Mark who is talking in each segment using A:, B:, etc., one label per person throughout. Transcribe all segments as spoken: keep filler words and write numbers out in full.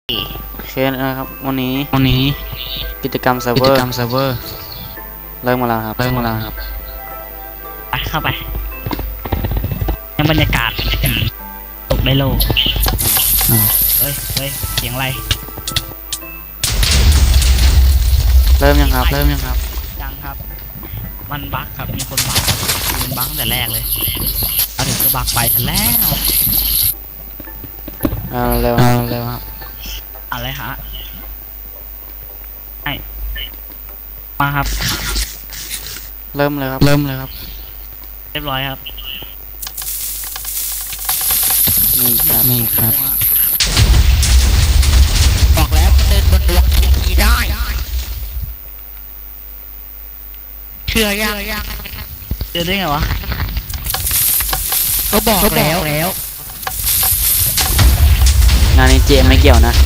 A: โอเคนะครับวันนี้
B: วันนี้
A: กิจกรรมเซิร์ฟเวอร์กิจกรรมเซิร์ฟเวอร์เริ่มมาแล้วครับเริ่มมาแล้วครับ
B: ไปเข้าไปยังบรรยากาศตกได้โลกเฮ้ยเฮ้ยเสียงอะไร
A: เริ่มยังครับเริ่มยังครับ
B: ยังครับมันบั๊กครับมีคนบั๊กมันบั๊กตั้งแต่แรกเลยเอาถึงก็บั๊กไปทันแล้ว
A: เอาเร็วเอาเร็วครับ
B: อะไรฮะไอมาครับ
A: เริ่มเลยครับเริ่มเลยครับ
B: เรียบร้อยครับ
A: นี่ครับนี่ครับ
B: บอกแล้วเดินบนดวงทีได้เชื่อยังเชื่อได้ไงวะก็บอกแล้วแล้ว
A: งานนี้เจไม่เกี่ยวนะ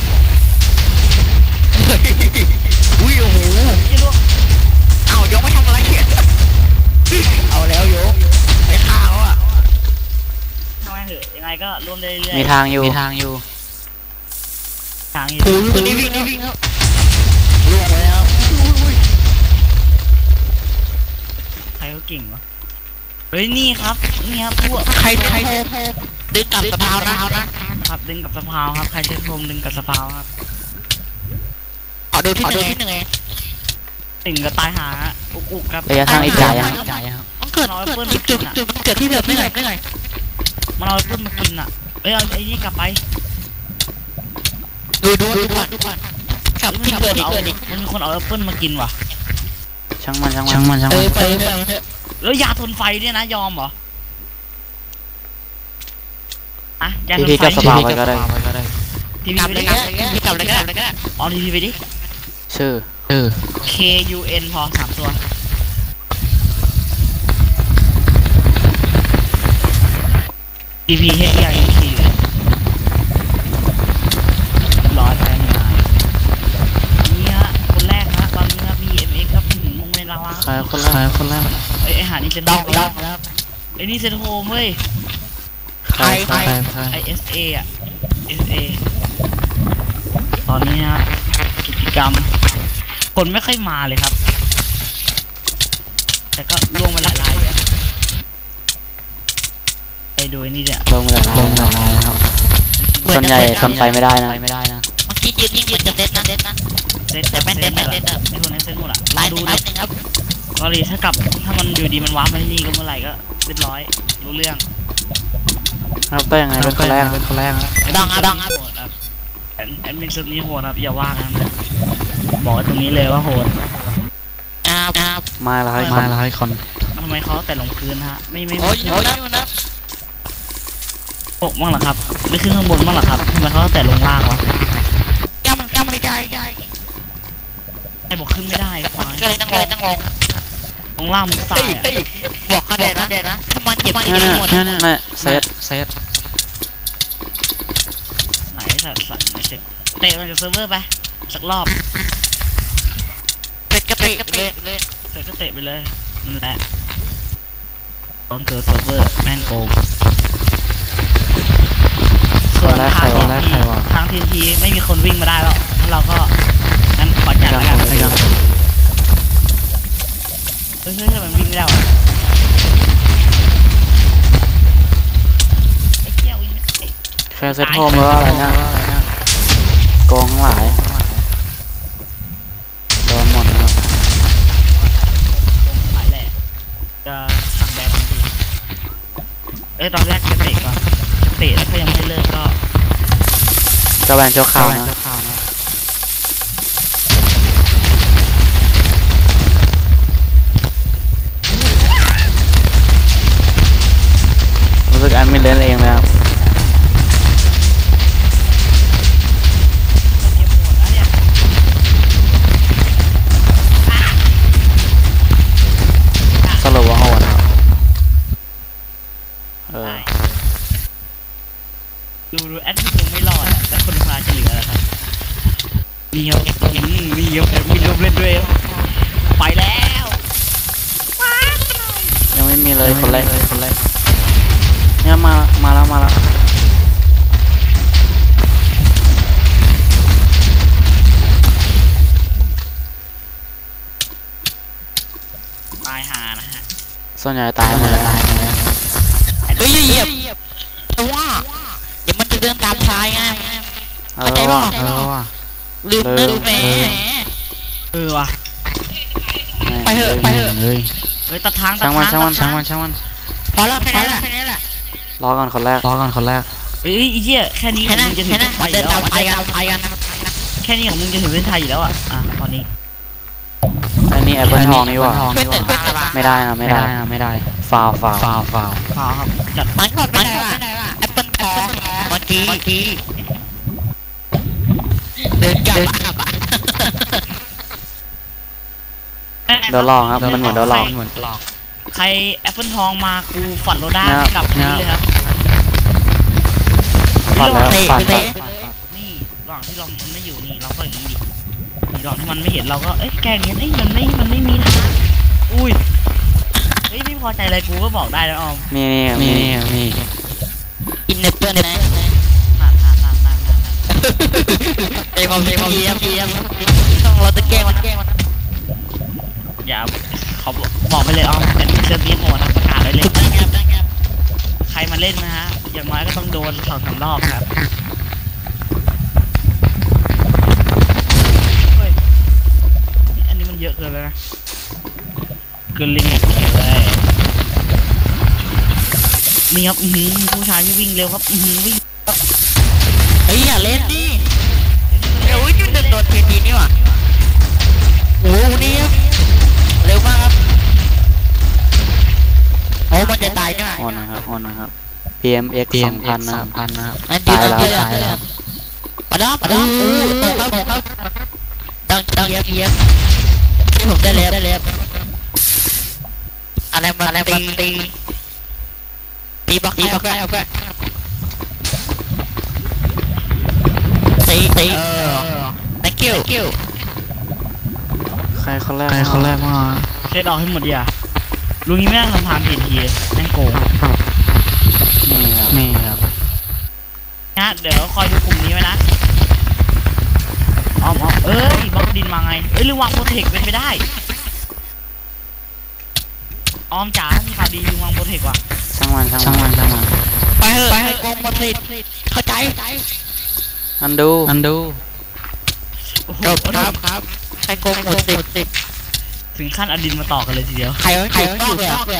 B: อุ้ยโอ้โหเอายกไม่ทำอะไรเอาแล้วยกไปข้าวอ่ะทำไมเหอะยังไงก็ร่วมได้เรื่อย
A: มีทางอยู่มีทางอยู่
B: ทางอยู่ตัวนี้วิ่งนี่วิ่งแล้วล่วงแล้วใครเขาเก่งวะเฮ้ยนี่ครับนี่ครับพวกใครใครดึงกับสะพาวนะครับดึงกับสะพาวครับใครเช็ดพรมดึงกับสะพาวครับขอดูที่หนึ่งที่หนึ่งหนึ่งก็ตายหาอุกอุกครับ
A: ระยะทางอีกจ่ายยังจ่ายยัง
B: มันเกิดเกิดจุดจุดมันเกิดที่เดิมได้ไงได้ไงมันเอาเพิ่มมากินอ่ะเอ้ยเอาไอ้นี่กลับไปดูดูดูก่อนดูก่อนกลับที่เกิดอีกเกิดอีกมันมีคนเอาแอปเปิ้ลมากินว่ะ
A: ช่างมันช่างมันช่างมันช่างมัน
B: ไปแล้วยาทนไฟเนี่ยนะยอมเหรออะยาทนไฟ
A: ก็สบายไปก็ได้
B: ทีวีไปดิทีวีกลับเลยก็ได้อ๋อทีวีไปดิ
A: ชื่อชื่อ
B: K U N พอสามตัวทีวี H I T ร้อยไปหน่อยนี่ฮะคนแรกนะตอนนี้ครับ B M X ครับถึงมงในลาวา
A: ใครคนแรกใครคนแรก
B: ไอ้ไอ้หานี่จะดองดองแล้วไอ้นี่เซนโฮมเว้ย
A: ใครใคร
B: ไอ S A อ่ะ S A ตอนนี้ฮะกิจกรรมคนไม่ค่อยมาเลยครับแต่ก็ล่วงไปหลายรายเลยไปดูนี่เนี่ย
A: ลงหลายลงหลายครับส่วนใหญ่ทำไปไม่ได้นะไม่ได้นะ
B: เมื่อกี้ยืนยิ่งยืนจะเด็ดนะเด็ดนะเด็ดแต่ไม่เด็ดไม่เด็ดไม่คนนั้นเซ็นหมดอ่ะมาดูดิครับก็เลยถ้ากลับถ้ามันอยู่ดีมันวาร์ปมาที่นี่ก็เมื่อไหร่ก็เรียบร้อยรู้เรื่อง
A: ครับแต่ยังไงเป็นคนแรกเป็นคนแรก
B: ดังอ่ะดังอ่ะโหดครับแอดมินซุดนี้โหดครับอย่าว่ากันบอกตรงนี้เลยว่าโหดอ้าวอ้าว
A: มาแล้วให้มาแล้วให้คน
B: ทำไมเขาแต่ลงพื้นฮะไม่ไม่โอ้ยโอ้ยนะตกมั่งหรอครับไม่ขึ้นข้างบนมั่งหรอครับทำไมเขาแต่ลงล่างวะย่ามันย่ามันไม่ได้ได้ไอ้บอกขึ้นไม่ได้ก็เลยต้องเลยต้องลงลงล่างมันตายบอกเขาเด็ดนะเด็ดนะถ้ามันเจ็บมันเจ็บหมด
A: นั่นนั่นเซตเซต
B: ไหนสัตว์สัตว์ไม่เสร็จเตะมันจากเซิร์ฟเวอร์ไปสักรอบเตะก็เตะเลยเตะก็เตะไปเลยนั่นแหละตอนเกิดเซิร์ฟเวอร์แม่งโกงส่วนทางทีทางทีทีไม่มีคนวิ่งมาได้แล้วเราก็งั้นขอจัดแล้วกันเฮ้ยเฮ้ยทำไมวิ่งไม่ได้วะไอ้เกี้ยววิ่ง
A: แค่เซตโฮมหรือว่าอะไรนะโกงทั้งหลายโดนหมดนะครับ
B: หลายแหละจะสั่งแบนทันทีเอ้ยตอนแรกจะเตะก่อนเตะแล้วก็ยังไม่เลิกก็
A: จะแบนเจ้าข่าวนะรู้สึกแอดมินเล่นเองแล้วสรุปว่าโหดนะครับเออ
B: ดูดูแอดมินยังไม่รอดแต่คนพาจะเหลือแล้วครับมีเยอะมีเยอะมีเยอะเล่นด้วยไปแล้ว
A: ยังไม่มีเลยคนแรกคนแรกเนี่ยมามาแล้วมาแล้ว
B: ตายหานะฮะ
A: ส่วนใหญ่ตายหมดเลย
B: เฮ้ยเหยียบแต่ว่าเดี๋ยวมันจะเดินตามชายไง
A: เออว่ะเออว่ะ
B: ลืมลืมแหมเออว่ะไปเถอะไปเถอะเฮ้ยเฮ้ยตัดทางตัด
A: ช่างมัน
B: ทาง
A: ช่างมันช่างมันช่างมัน
B: พอแล้วแค่นี้แหละแค่นี้แหละ
A: รอก่อนคนแรกรอก่อนคนแรก
B: เฮ้ยไอ้เหี้ยแค่นี้มึงจะถึงไปแล้วไปกันไปกันแค่นี้ของมึงจะถึงเส้นชัยอยู่แล้วอ่ะอ่ะตอนนี้
A: อันนี้แอปเปิลทองนี่ว่ะไม่ได้นะไม่ได้นะไม่ได้ฟาวฟาวฟาวฟาว
B: พอครับจัดมันก่อนมันก่อนแอปเปิลทองเมื่อกี้เมื่อกี้เดินกลับอ่ะ
A: เดี๋ยวลองครับมันเหมือนเดี๋ยวลองเหมือนลอง
B: ใครแอปเปิลทองมากูฝันโรด้ากลับนี่เลยครับ
A: ปัดแล้วปัดปัด
B: นี่ระหว่างที่เรามันไม่อยู่นี่เราก็อย่างนี้ดิระหว่างที่มันไม่เห็นเราก็เอ้ยแกล้งเงี้ยเอ้ยมันไม่มันไม่มีนะอุ้ยเฮ้ยไม่พอใจอะไรกูก็บอกได้แล้วออม
A: มีมีมี
B: อินเนอร์เปิลนะนั่นนั่นนั่นนั่นนั่นไอ้ความเพียมเพียมต้องเราจะแกล้งมันแกล้งมันอย่าเขาบอกไปเลยออมกันเชิญนี้หมดประกาศเลยเลยใครมาเล่นนะฮะอย่างน้อยก็ต้องโดนสองสามรอบครับเฮ้ยอันนี้มันเยอะเกินแล้วนะเกินลิมิตเลยนี่ครับอือผู้ชายที่วิ่งเร็วครับอือวิ่งเฮ้ยอย่าเล่นดิเร็วจุดเดินโดนทีทีนี่ว่ะโอ้โหนี่เร็วมากครับโอ้มันจะตายใช่ไหม
A: ออนนะครับออนนะครับ พี เอ็ม เอ็กซ์ สองพันนะครับ
B: ตายแล้วตายแล้วปะด้าปะด้าโอ้ตกครับตกครับดังดังเยียบเยียบที่ผมได้แล้วได้แล้วอะไรมาอะไรมาตีตีบักตีบักได้เอาไปตีตีเออ thank you thank you
A: ใครคนแรกใครคนแรกมา
B: เช็ดออกให้หมดอย่าลุงนี้ไม่นั่งทำทางผิดทีแม่งโกง
A: นี่ครับนี่ครับ
B: นะเดี๋ยวคอยดูกลุ่มนี้ไว้นะออมออมเอ้ยบล็อกดินมาไงเอ้ยหรือวางโปรเทคเป็นไปได้ออมจ๋ามีข่าวดีลุงวางโปรเทคว่ะ
A: ช่างมันช่างมันช่างมัน
B: ไปเถอะไปเถอะโกงโปรเทคเข้าใจ
A: อันดูอันดู
B: จบครับครับใครโกงโปรเทคถึงขั้นเอาดินมาต่อกันเลยทีเดียวใครใครอยู่นอกเลย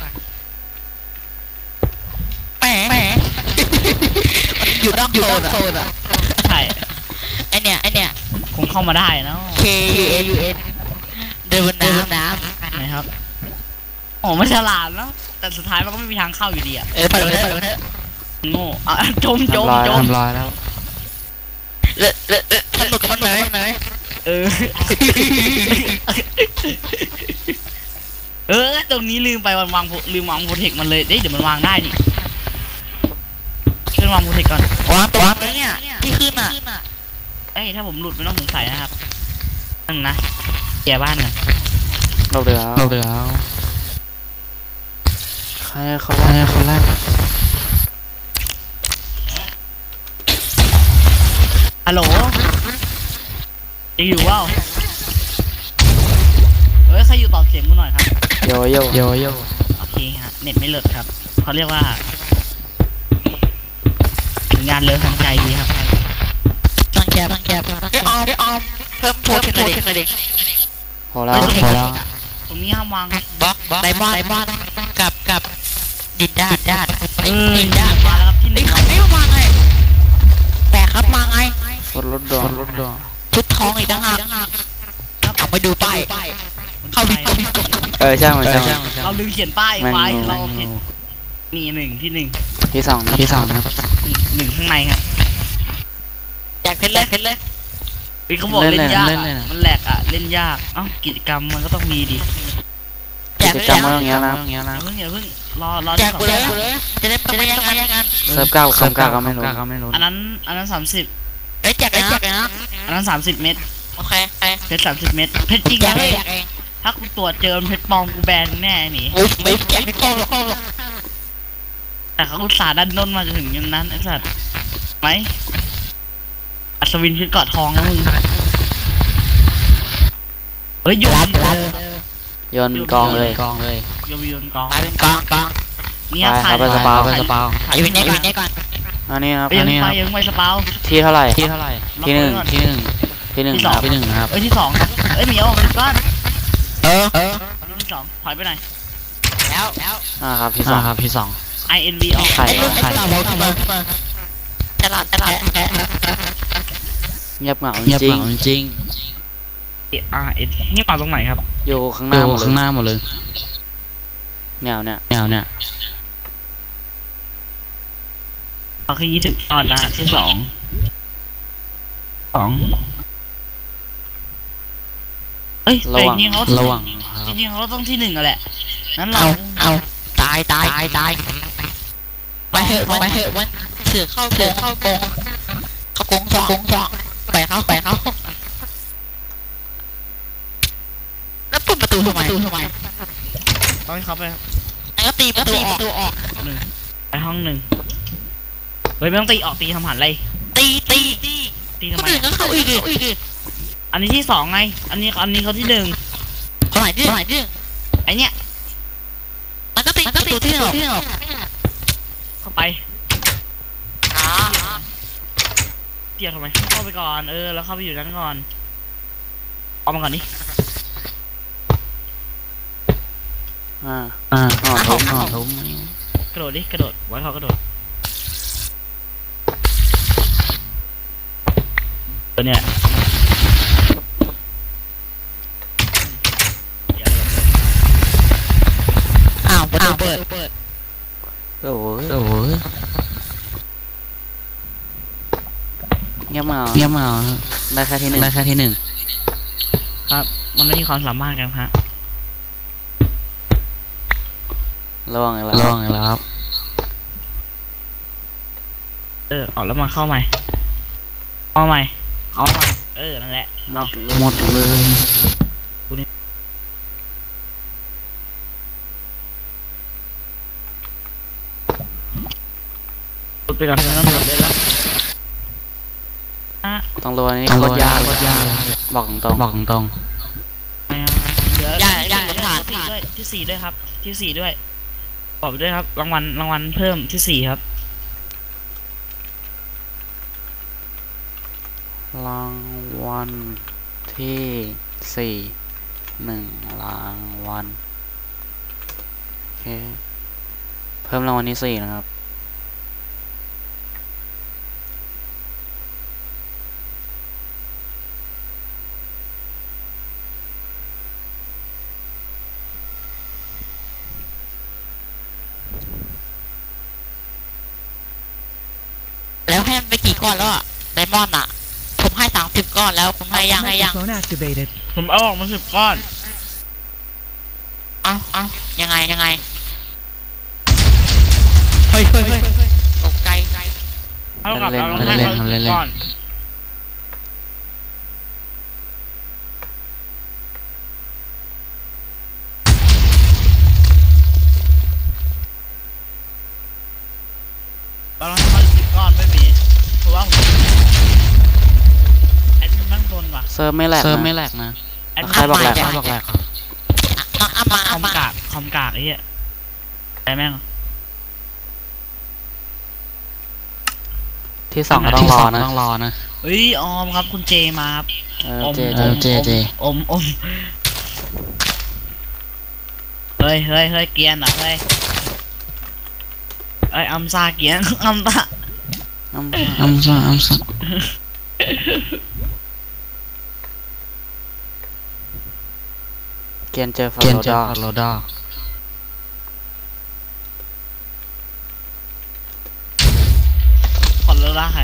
B: แหมแหมอยู่นอกโซนอ่ะใช่ไอเนี้ยไอเนี้ยคงเข้ามาได้นะ K U A U N เดินบนน้ำน้ำนะครับโอ้ไม่ฉลาดแล้วแต่สุดท้ายมันก็ไม่มีทางเข้าอยู่ดีอ่ะเออไปเลยไปเลยโง่อ่ะจมจมจม
A: ทำลายแล้ว
B: เลอะเลอะเลอะสนุกกับมันไหนไหนเออเออตรงนี้ลืมไปวันวางลืมวางโปรเทคมันเลยเดี๋ยวมันวางได้ดิขึ้นวางโปรเทคก่อนวางวางเลยเนี่ยที่ขึ้นอ่ะเอ้ยถ้าผมหลุดไม่ต้องสงสัยนะครับนึงนะแกบ้านกัน
A: เราเดือดเราเดือดใครคนแรกคนแรก
B: ฮัลโหลยังอยู่ว้าวเฮ้ยใครอยู่ตอบเสียงกูหน่อยครับ
A: โยโย่โยโย่
B: โอเคฮะเน็ตไม่เลิศครับเขาเรียกว่างานเลิศทางใจดีครับตั้งแคบตั้งแคบไอ้ออมไอ้ออมเพิ่มโพสขึ้นเลยดิ
A: พอแล้วพอแล้ว
B: ตรงนี้ห้ามวางบล็อกบล็อกไดมอนด์ไดมอนด์กับกับดินด้าด้าเออดินด้ามาแล้วครับที่นี่ไม่มาไงแปลกครับมาไง
A: รถรถดวงรถดวง
B: ชุดทองอีกต่างหากเอาไปดูป้ายเข้าดิ
A: เออใช่ไหมใช่ไหม
B: เราลืมเขียนป้ายไว้เราผิดมีหนึ่งที่หนึ่ง
A: ที่สองที่สองครับ
B: หนึ่งข้างในครับอยากเล่นเลยเล่นเลยเขาบอกเล่นยากมันแหลกอ่ะเล่นยากเอ้ากิจกรรมมันก็ต้องมีดิ
A: กิจกรรมอย่างเงี้ยนะอย่างเงี้ยนะ
B: เพิ่งอย่าเพิ่งรอรอแจกเลยจะได้จะได้ยังไงยังไง
A: เซิร์ฟเก้าเซิร์ฟเก้าก็ไม่รู้ก็ไม่รู้
B: อันนั้นอันนั้นสามสิบเอ้ยแจกนะแจกนะอันนั้นสามสิบเม็ดโอเคเพชรสามสิบเม็ดเพชรจริงเลยถ้ากูตรวจเจอเพชรปลอมกูแบนแน่หนิไม่แจกเพชรปลอมหรอกแต่เขาอุตส่าห์ดันด้นมาถึงอย่างนั้นไอ้สัตว์ไหมอัศวินเพชรเกาะทองนะมึงเฮ้ยอยู่
A: โยนกองเลยกองเลย
B: โยนโยนกอง
C: ไปเป็นกองกอง
B: เนี่ย
A: ไป
B: ใคร
A: ครับไปสปาไปสปา
C: อยู่ในก่อนในก่อน
A: อันนี้ครับ
B: ไปยั
A: อั
B: ง
A: นนี้ค
B: ไป
A: รับ
B: ยังไปสปาว
A: ที่เท่าไหร่ที่เท่าไหร่ที่หนึ่งที่หนึ่งที่หนึ่งครับที่หนึ่งครับ
B: เอ้ยที่สองครับเอ้ยเหมียวออกมาจากบ้าน
C: เออเออ
B: ที่สองถอยไปหน่อย
C: แล้วแล้ว
A: อ่าครับที่สองครับที่สอง
B: I N V ออก
A: ไข่ไข่
C: ตลาดตลาด
A: เงียบเหงา
D: เงียบ
A: จริ
D: เห
A: ง
D: งาจริง
B: R S นี่ป่าตรงไหนครับ
A: อยู่ข้างห
D: ดู
A: น้าหมดเล
D: ข้าง
A: ย
D: หน้าหมดเลย
A: แนวเนี่ย
D: แนวเนี่ย
B: เขาคือยี่สิบตอนนะที่สองสองเอ้ยแต่จริงๆเขา
D: ระวัง
B: จริงๆเขาต้องที่หนึ่งอะแหละนั้นเรา
C: เอาเอาตายตายตายตายไปเถอะไปเถอะวันเสือเข้าเสือเข้าโกงเข้าโกงสองโกงสองไปเข้าไปเข้าแล้วปิดประตูทำไมประตูทำไม
B: ต้องให้เขาไป
C: ไอ้ก็ตีประตูออกประตูออก
B: หนึ่งไปห้องหนึ่งเฮ้ยไม่ต้องตีออกตีทำหันเลย
C: ตีตีตี
B: ตี
C: ค
B: ทำ
C: น
B: ไม
C: อื่นก็เข้าอีกอีก
B: อันนี้ที่สองไง อันนี้อันนี้เขาที่หนึ่ง
C: สมัยดื้อสมัยดื้อ
B: ไอเนี้ย
C: มันก็ตีประตูที่ออกที่ออก
B: เข้าไป
C: อ๋อ
B: เกี่ยวทำไมเข้าไปก่อนเออแล้วเข้าไปอยู่นั้นก่อนออกมาก่อนดิ
A: อ่า
D: อ่า
A: อ๋อทุบ
D: อ๋อทุบ
B: กระโดดดิกระโดดไว้เขากระโดดตัวเนี้ยอย่าเลย
C: อ้าวประตูเปิด
A: โอ้โห
D: โอ้โห
A: เงียบเหงา
D: เงียบเหงา
A: ได้แค่ที่หนึ่ง
D: ได้แค่ที่หนึ่ง
B: ครับมันไม่มีความสามารถกันฮะ
A: ระวังอะไร
D: ระวังแล้วครับ
B: เออออกแล้วมาเข้าใหม่เอาใหม่เอาใหม่เออนั่นแหละ
A: หมด
D: หมดเลย
B: กดไปก่อนไม่ต้องกดเลยแล้วอ่ะ
A: ต้องรู้อันนี้
D: ต้อง
A: โค
D: ระ
A: ต
D: วั
A: รง ยาก
D: โคตรยาก
A: บอกตรง
D: บอกตรง
B: ไม่เอาเหลือ
C: อย่าอย่า
B: ที่
C: ผ่าน
B: สี่
C: ผ่าน
B: ด้วยที่สี่ด้วยครับ ที่สี่ด้วยบอกไปด้วยครับรางวัลรางวัลเพิ่มที่สี่ครับ
A: รางวัลที่สี่หนึ่งรางวัลโอเคเพิ่มรางวัลที่สี่นะครับ
C: แล้วให้มันไปกี่ก้อนแล้วอะไดมอนด์อะผมให้สามสิบก้อนแล้วคุณให้ยังให้ยัง
E: Microphone activated.
B: ผมเอาออกมาสิบก้อน
C: เอาเอายังไงยังไง
B: เฮ้ยเฮ้ยเฮ้ย
C: ตกใจใจ
B: เท่ากับเราต้องให้เขาสิบก้อนเราต้องให้เขาสิบก้อนไม่มีเพราะว่าผมแอดมินนั่งบนว่ะ
A: เซิร์ฟไม่แหลก
D: เซิร์ฟ
A: นะ
D: ไม่แหลกนะ
B: แอดมิน
A: ใครบอกแหลก
D: ใครบอกแหลก
C: มาเอามา
B: ค
C: เอา
B: อม
C: มาก
B: ากคอมกากไอ้เหี้ยไอ้แม่ง
A: ที่สองก็ต้องรอนะ
D: ต้องรอนะ
B: เฮ้ยออมครับคุณเจมาครับ
A: เออ
B: อม
A: เจ
D: เออเจเจ
B: อมอมเฮ้ยเฮ้ยเฮ้ยเกียร์หน่ะเฮ้ยเอ้ยอัมซาเกียร์ อัมตะ
A: น้ำ
D: อัมซ่าอัมซ่า
A: เกียนเจอฟา
D: เกียน
A: โร
D: เจอ
A: ดา
D: ฟาโรดา
B: ขอเลิกละใคร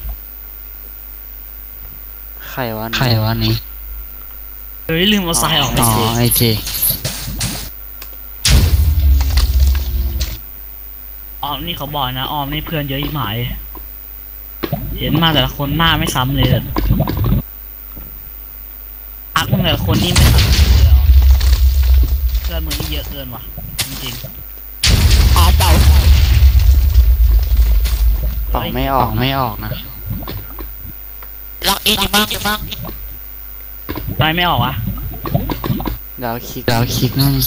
A: ใครวะ
D: ใครวะนี้
B: เฮ้ยลืมเอาทรายออก
D: อ๋อไอเจ
B: ออมนี่เขาบอกนะออมนี่เพื่อนเยอะยิ่งหายเห็นมาแต่ละคนหน้าไม่ซ้ำเลยอักมึงแต่ละคนนี่ไม่ซ้ำเลยเหรอเพื่อนมึงนี่เยอะเกินว่ะจริง
C: อ๋อเป่า
A: เป่าไม่อ
D: อ
A: อ
D: อก กไม่ออกนะ
C: ล็อกอินอยู่บ้างอยู่บ้าง
B: ๆไปไม่ออกอ่ะ
A: ดาวคลิก
B: ดาวคลิกนั่น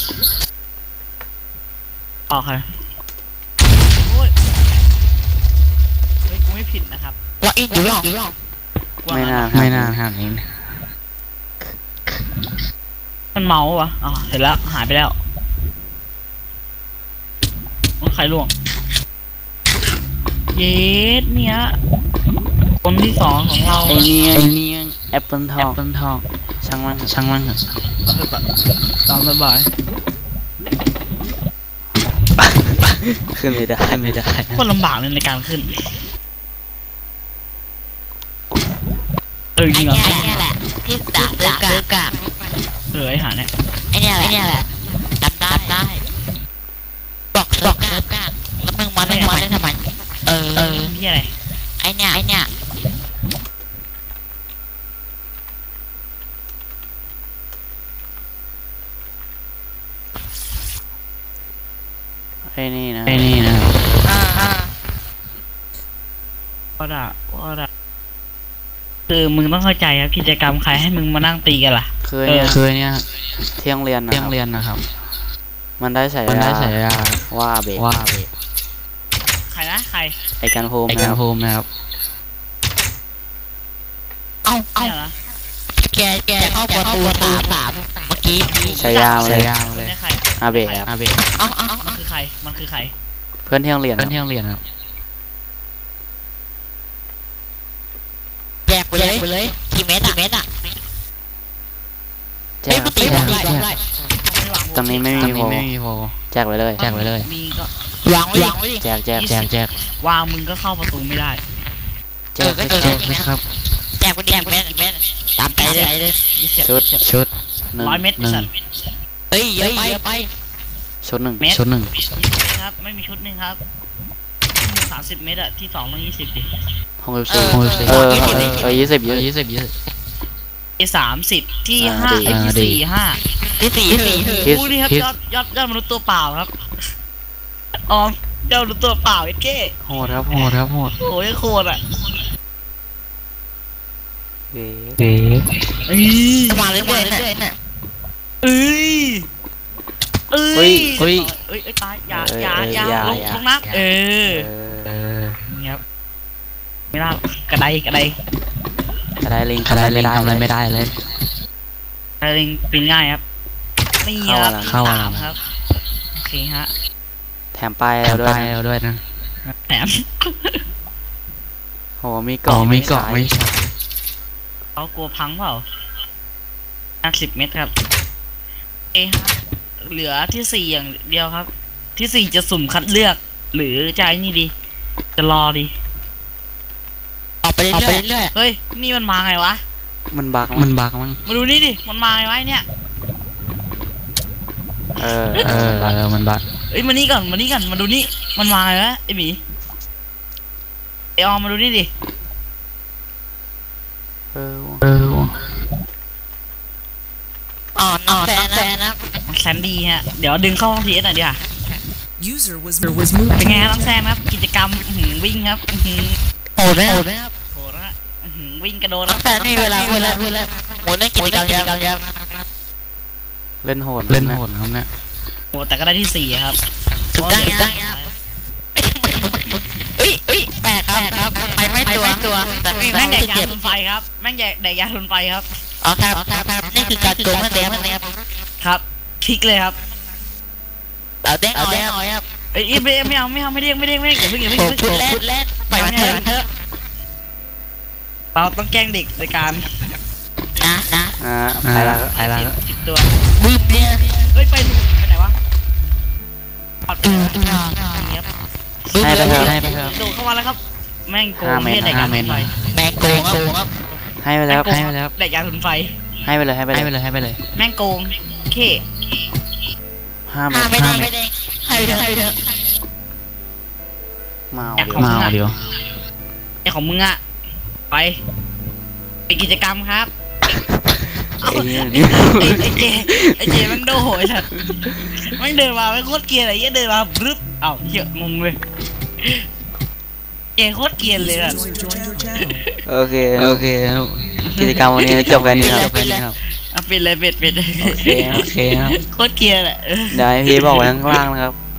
B: ออกค่ะโอ้ยเฮ้ยกูไม่ผิดนะครับ
C: ล็อกอินอยู่หรอ
A: ไม่น่า
B: ไม่น่าทำนี้มันเมาวะอ๋อเสร็จแล้วหายไปแล้วใครล่วงเยสเนี่ยคนที่สองของเรา
A: ไอ้นี่ไอ้นี่แอปเปิลทอง
B: แอปเปิลทอง
A: ช่างมัน
B: ช่างมันเถอะตามสบาย
A: ขึ้นไม่ได้ไม่ได้
B: คนลำบากเลยในการขึ้นเออจ
C: ไอ
B: ริงเหรอ
C: เนี้ยไอเนี้ยแหละที่ด่าด่าเลิกกัน
B: เออไอหาเนี่ย
C: ไอเนี้ยแหละไอเนี้ยแหละจำได้ได้บอกบอกเลิกกันแล้วมึงมาเล่นมาเล่นทำไมเออ
B: เออพี่อะไร
C: ไอเนี้ยไอเนี้ย
A: ไอ้นี่นะ
B: ไอ้นี่นะ
C: อ่าอ่า
B: ว่าด่าว่าด่าคือมึงต้องเข้าใจครับกิจกรรมใครให้มึงมานั่งตีกันล่ะ
A: คือเนี่ย
B: คือเนี่ย
A: เที่ยงเรียนนะ
B: เที่ย
A: ค
B: ง
A: รับ
B: เรียนนะครับ
A: มันได้ฉายา
B: มันได้ฉายา
A: ว่าเบรก
B: ว่าใครนะใคร
A: ไอ้กันโฮม
B: ไอ้
A: นะ
B: กั
A: คน รับ
B: โฮมนะครับ
C: เอาเอา
B: เนี่ยเหรอ
C: แกแกเข้าประตูสามสามเมื่อกี้
A: ฉายาเล
B: ฉาย ยาเลยเนี่ยใคร
A: อาเบรกครับ
B: อาเบะ
C: เอาเอา
B: มันคือใครมันคือใคร
A: เพื่อนเที่ยงเรียนค
B: เพื่
A: รั
B: อบ นที่โรงเรียนครับ
C: แจกไปเลยไปเลยกี่เมตรกี่เมตรอ่ะ
A: แจ
C: เฮ้ย
A: ก
C: กูตีบอกไล่บอกไล่
A: ตรงนี้ไม่
B: ตอน
A: มีโพ
B: นี้ไม่มีโพ
A: แจกไว้เลย
B: แจกไว้เลยมีก็
C: วางไว้วางไว้ดิ
A: แจกแจก
B: แจกแจกวางมึงก็เข้าประตูไม่ได้
A: แจก
C: เออก็
B: แจกนะครับ
C: แจกไปดิกี่เมตรกี่เมตรตามใจเลย
A: ชุด
B: ชุด
A: หนึ่ง
B: ร้อยเมตรหนึ่งสัตว์
C: เฮ้ยเยอะไปเยอะไป
A: ชุดหนึ่ง
B: เมตรชุดหนึ่งครับไม่มีชุดหนึ่งครับสามสิบเมตรอะที่สองต้องยี่สิบดิ
A: หกสิบสี่
B: หกสิบสี่
A: เออเออยี่สิบยี่สิบ
B: ยี่สิบยี่สิบที่สามสิบที่
A: อ่า
B: ห้า
A: ดี
B: ไอ้ที่อ่าดีสี่ห้า
C: ที่สี่สี่
A: ที่
B: พูดดิครับที่ยอดยอดยอดมนุษย์ตัวเปล่าครับออมยอดมนุษย์ตัวเปล่าไอ้เก้
A: โหดครับ
B: โห
A: โห
B: ด
A: ด
B: ครับโหดโอ้ยโคตรอ่ะ
A: เอ๊ะ
B: เอ๊ะเอ้ย
C: มาเรื่อยๆเนี่ย
B: เอ้ยเอ้ย
A: เฮ้ย
B: เอ้ยเอ้ยตายอย่าอย่าอย่า
A: เออ
B: ลง
A: อย่า
B: ลงน้ำเออ
A: เออ
B: เออนี่ครับไม่ได้กระไดกระได
A: กระไดลิง
B: อะไร
A: ไม่
B: เล่น
A: ได้
B: ทำอะไร
A: เลย
B: ไม่ได้เลยกระไดปีนง่ายครับนี่ครับ
A: เข้า
B: ที่
A: อ่ะ
B: สามครับโอเคฮะ
A: แถมป้ายเอาด้ว
B: ไป
A: ยนะ
B: เอาด้วยนะแถม
A: โหมีก
B: ก่
A: ล่
B: อ
A: อง
B: ไม่ก่อ
A: ใช้
B: ไม่ใช่เขากลัวพังเปล่าห้าสิบเมตรครับเอะเหลือที่สี่อย่างเดียวครับ ที่สี่จะสุ่มคัดเลือก หรือจะไอ้นี่ดี จะรอดี
C: ออกไปเรื่อย
B: เฮ้ย นี่มันมาไงวะ
A: มันบัก
B: มันบักมั้งมาดูนี่ดิ มันมาไงวะไอ้เนี่ย
A: เออ
B: เอ
A: เอ
B: อ
A: อ
B: เออมันบักเอ้ยมานี่ก่อนมานี่ก่อนมาดูนี่ มันมาไงวะไอ้หมีไอออมมาดูนี่ดิ
A: เออ
B: เออ
C: อ่อนอ่อนแฟนนะ
B: แซมดีฮะ เดี๋ยวดึงเข้าห้องทีเอสหน่อยดิค่ะ
D: User was was moved.
B: เป็นไงครับน้องแซมครับ กิจกรรมอื้อหือวิ่งครับอื้อหือ
C: โหดไหมโหดไหมครับ
B: โหดนะอื้อหือวิ่งกระโดด
C: น้องแฟนนี่เวลาเวลาเวลาหมุนเล่นกิจกรรมยาว
A: เล่นโหด
B: เล่น
A: นะ
B: โหดครับเนี่ยโหแต่ก็ได้ที่สี่ครับ
C: ถูกต้องถูกต้องครับเฮ้ยเฮ้ยแปลกครับครับไปไม่ตัวตัวแต่ไม่
B: แม่งแดกยา
C: เจ็บ
B: ทนไฟครับแม่งแดกแดกยาทนไฟครับ
C: อ๋อครับครับครับนี่คือการโกงนั่นเองนั่นเอง
B: ครับคลิกเลยครับ
C: เอาเด้งเอาเด้งเอาครับ
B: เอ้ยไม่ไม่เอาไม่เอาไม่เด้งไม่เด้งไม่เด้งอย่าเพิ่งอย่าเพิ่ง
C: ผ
B: อย่าม เพิ่ง
C: พูดเล่นเล่นไปมันเถอะเถอะ
B: เราต้องแกล้งเด็กในการ
C: นะนะ
A: อ่าไปละ
B: ไปละสิบตัว
C: บึ้มเนี่ย
B: เอ้ยไปไปไหนวะปัดไปนี่ครับ
A: ให้ไปเถอะ
B: ให้ไปเถอะโดดเข้ามาแล้วครับแม่งโกง
A: ห้าเมตร
B: เฮียแดกยาทนไฟ
C: แมงโกงครับ
A: ให้ไปแล้ว
B: ให้ไปแล้วแดกยาทนไฟ
A: ให้ไปเลยให้ไป
B: ให้ไป
A: เลย
B: เลยให้ไปเลยแม่งโกงเค
A: ห้าเม
C: ห้า
A: ตร
C: ไม่ได้ไม่ได้ให้เถอะให้เถอะ
A: มา
B: อยาก
A: เอา
B: ของ
A: เดี๋ยว
B: มึง
A: มา
B: อะ
A: เดี๋ยว
B: ไอของมึงอะไปเป็นกิจกรรมครับ
A: ไอ้เนี่ยนี่
B: ไอเจไอเจแมันโดโหยสัตว์แมันเดินมาไม่โคตรเกลียดอะไรเงี้ยเดินมาบรึบเอ้าเหี้ยงงเลยเจโคตรเกลียดเลยอะ
D: User joined your channel.
A: โอเค
B: โอเค
A: กิจกรรมวันนี้จบกันนี้ครับ
B: เอาอ่ะปิดเลยปิดปิด
A: โอเคโอเคครับ
B: โคตรเกลียร์แหละ
A: เดี๋ยวให้พี่บอกไว้ข้างล่างนะครับ